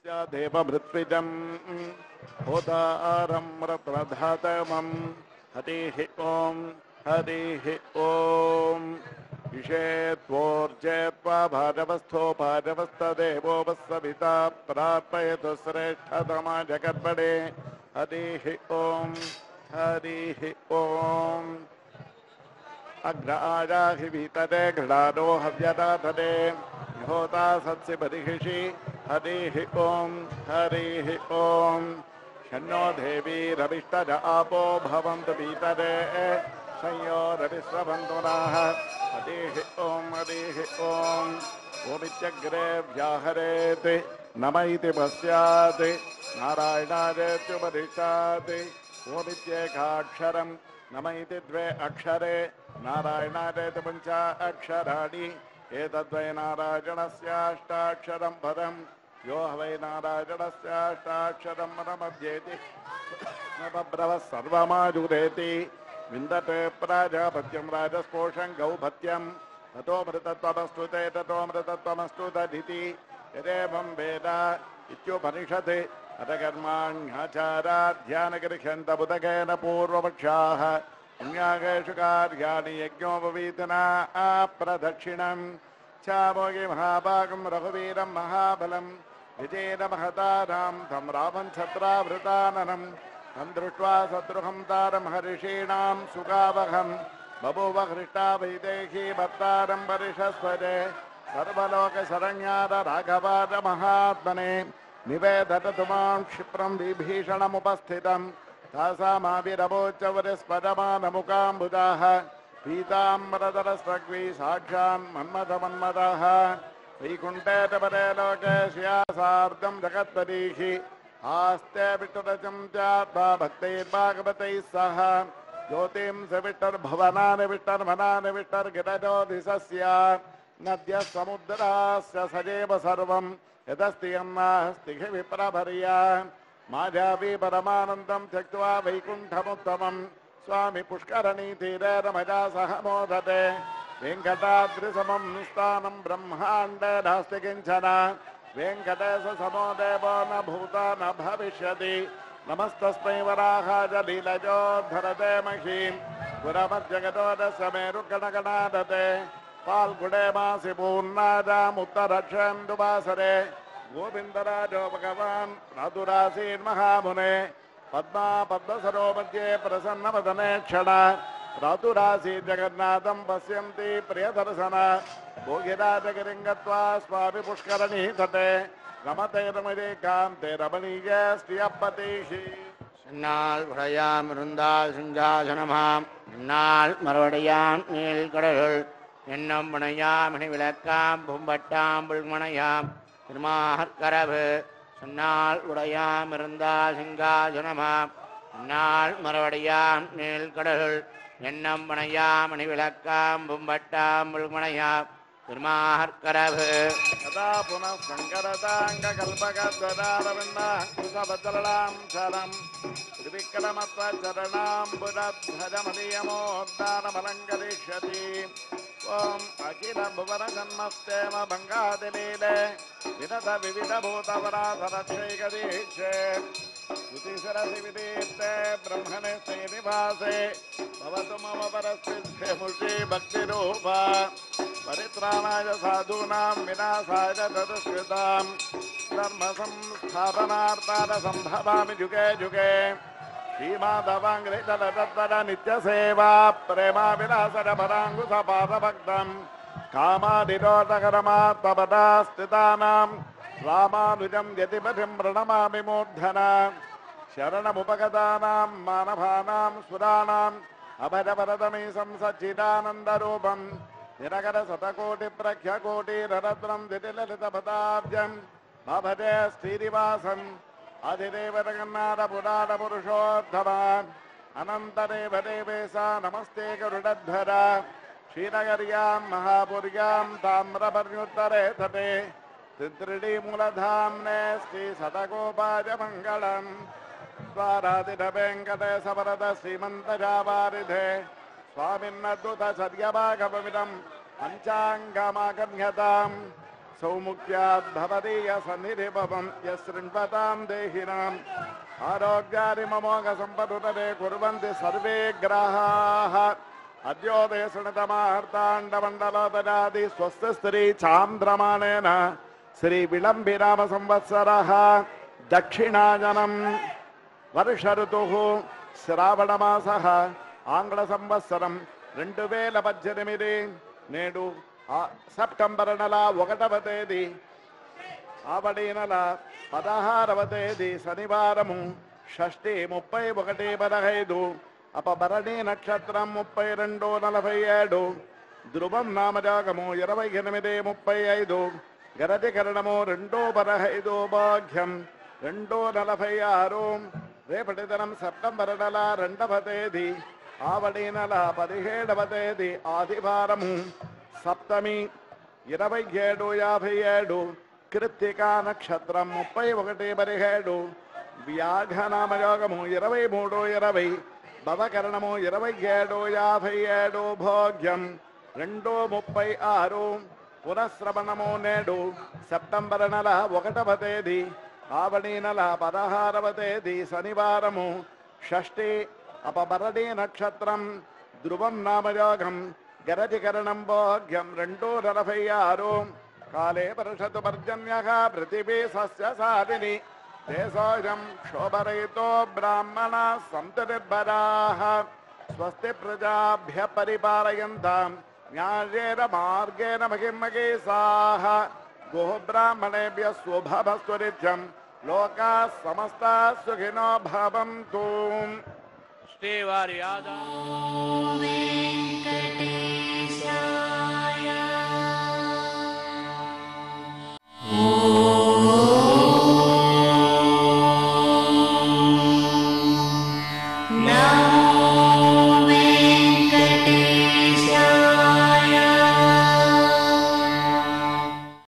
देवमृत्विजं होतारं रत्नधातमं हरिः ॐ हरिः ॐ विषेत्वोर्जेत्वा भाजवस्थो भाजवस्तदेवो वत्सविता प्रार्थयतु श्रेष्ठतमा जगद्बडे हरिः ॐ हरिः ॐ अग्राजाहि भीतरे घृणादो हव्यदातरे होता सत्सि बर्हिषि हरिः ॐ हरिः ॐ शन्नो देवी रविष्टज आपो भवन्तु भीतरे संयोरविश्वबन्धुनाः हरिः ॐ हरिः ॐ ओमित्यग्रे व्याहरेत् नम इति पश्यात् नारायणादेत्युपदिशात् ओमित्येकाक्षरं नम इति द्वे अक्षरे नारायणादेति पञ्च अक्षराणि एतद्वै नारायणस्याष्टाक्षरं पदं यो वै नारायणस्याष्टाक्षरं पदमध्येति नवब्रवः सर्वमाजुरेति विन्दते प्राजापत्यं राजस्पोषं गौभत्यं ततो मृतत्वमस्तुते ततो मृतत्वमस्तु तदिति यदेवं वेद इत्युपनिषत् अतकर्माण्याचाराध्यानगृह्यन्तबुधकेन पूर्वपक्षाः पुण्यागेषु कार्याणि यज्ञोपवीतना प्रदक्षिणं चामोगे महाभागं रघुवीरं महाबलं विजयेन महतानां तं रामं छत्रावृताननं तं दृष्ट्वा शत्रुहं तारं हर्षीणां सुगावहं बभूव हृष्टा वैदेही भर्तारं परिषस्वरे सर्वलोकशरण्याद राघवाद महात्मने निवेदतु मां क्षिप्रं विभीषणमुपस्थितं तासामाविरवोच्चवरिस्पदमानमुकाम्बुजाः पीताम्बरधरस्रग्वी साक्षान् मन्मथमन्मथः वैकुण्ठेतपरे लोके श्रियासार्धं जगत्पदीः आस्ते विष्णुरचं च्यात्मा भक्तैर्भागवतैः सह ज्योतिंस विष्टर्भवनानि विष्टर्मनानि विष्टर्गिरजोधिसस्य नद्यः समुद्रास्य सजेव सर्वं यदस्ति यन्नास्ति विप्रभर्या माधवी परमानन्दं त्यक्त्वा वैकुण्ठमुत्तमं स्वामी पुष्करणी तीरे रमजा सह मोदते वेङ्कटाद्रिसमं स्थानं ब्रह्माण्डे नास्ति किञ्चन वेङ्कटेश समो देवो न भूता न भविष्यति नमस्तस्मै वराहाय लीलजोद्धरते महीं पुरमज्जगदोदस्य मेरुगणगणादते पाल्गुणे मासि पूर्णाजामुत्तरक्षेन्दुवासरे गोविंदराजो भगवान् रातुरासीन्महामुने पद्मा पद्मसरो मध्ये प्रसन्नवदने क्षण रातुरासी जगन्नाथं पश्यन्ति प्रियदर्शन भोगिराजगिरिं गत्वा स्वामि पुष्करणी तटे रमते रमणे कान्ते रमणीये श्रियपतिः सन्नाल उडयाम रुंदाल सिंहासनमाम नाल मरवड़याम नीलकடலுள் எண்ணம் புனையாம் விளக்காம் பூம்பட்டாம் புல்மணையாம் திருமார்கரவு சொன்னால் உடையாம் இருந்தால் சிங்காசனமாம் நாள் மறுபடியாம் நீழ்கடலுள் எண்ணம் புனையாம் விளக்காம் பூம்பட்டாம் புல்மணையாம் திருமார்கரவு சதா புனः சங்கரதாங்ககல்பகத்வதாரவிந்தாங்குசபத்ரளாம் சரம் त्रिविक्रमत्वचरणाम्बुजध्वजमदीयमोद्दानमलङ्करिष्यति ॐ अखिलभुवनजन्मस्तेम भङ्गादिलीले विनत विविधभूतपराधरक्षैकदीक्षे श्रुतिशिरसि विदीप्ते ब्रह्मणे श्रीनिवासे भवतु मम परस्थिते मुषी भक्तिरूपा परित्राणाय साधूनां विनाशाय तदुष्कृतां धर्मसंस्थापनार्थाय सम्भवामि जुगे जुगे श्रीमाधवाङ्घ्रितलतत्पर नित्यसेवा प्रेमा विलासरपराङ्कुशपादभक्तं कामादिरोधकरमात्मपदा स्थितानां रामानुजं यतिपतिं प्रणमामि मूर्धना शरणमुपगतानां मानवानां सुराणाम् अभजवरदमीशं सच्चिदानन्दरूपं निरकरशतकोटिप्रख्यकोटिररत्नं दितिललितपदाब्जं भवते श्रीनिवासम् अधिदेव जगन्नाथपुराणपुरुषोत्तमा अनन्तदेव देवेशा नमस्ते गरुडध्वर श्रीनगर्यां महापुर्यां ताम्रपर्युत्तरे तटे त्रित्रिणीमूलधाम्ने श्रीशतकोपायमङ्गलम् स्वाराधिवेङ्कटेशवरद श्रीमन्तजावारिधे स्वामिन्नद्भुतचर्यभागवमिदं पञ्चाङ्गमागम्यतां सौमुख्याद्भवदीय सन्निधिभवं यशृण्वतां देहिनाम् आरोग्यानि ममोघ सम्पदुदरे कुर्वन्ति सर्वे ग्रहाः अद्योदय शृणुतमार्ताण्डमण्डलोदरादि स्वस्तिस्त्री चान्द्रमाणेन श्री विलम्बिराम संवत्सरः दक्षिणायनं वर्ष ऋतुः श्रावणमासः आंग्ल संवत्सरं 2018 నేడు సెప్టెంబర్ నెల 1వ తేదీ ఆవడి నెల 16వ తేదీ శనివారము షష్ఠి 31/15 అపభరణి నక్షత్రం 32:47 ధ్రువం నామజాగము 28:35 గరధికరణము 2:15 భాగ్యం 2:46 రేపటి దినం సెప్టెంబర్ నెల 2వ తేదీ ఆవడి నెల 17వ తేదీ ఆదివారము సప్తమి 27:57 కృత్తికా నక్షత్రం 31:17 వ్యాఘనామయోగము 23:20 భవకరణము 27:57 భోగ్యం 2:36 పునఃశ్రవణము నేడు సెప్టెంబర్ నెల 1వ తేదీ ఆవడి నెల 16వ తేదీ శనివారము షష్ఠి అపభరణి నక్షత్రం ధ్రువం నామయోగం గరధికరణం భోగ్యం 2:46 కాలే పరుషతు పర్జన్యః పృథివీ సస్యశాలిని దేశోऽयं శోభరహితో బ్రాహ్మణా సంతు నిర్భరాः స్వస్తి ప్రజాభ్యः పరిపాలయంతాం న్యాయేన మార్గేణ మహిం మహీషాः గోః బ్రాహ్మణేభ్యः శుభమస్తు నిత్యం లోకాः సమస్తాः సుఖినో భవంతు. శ్రీవారి ఆదా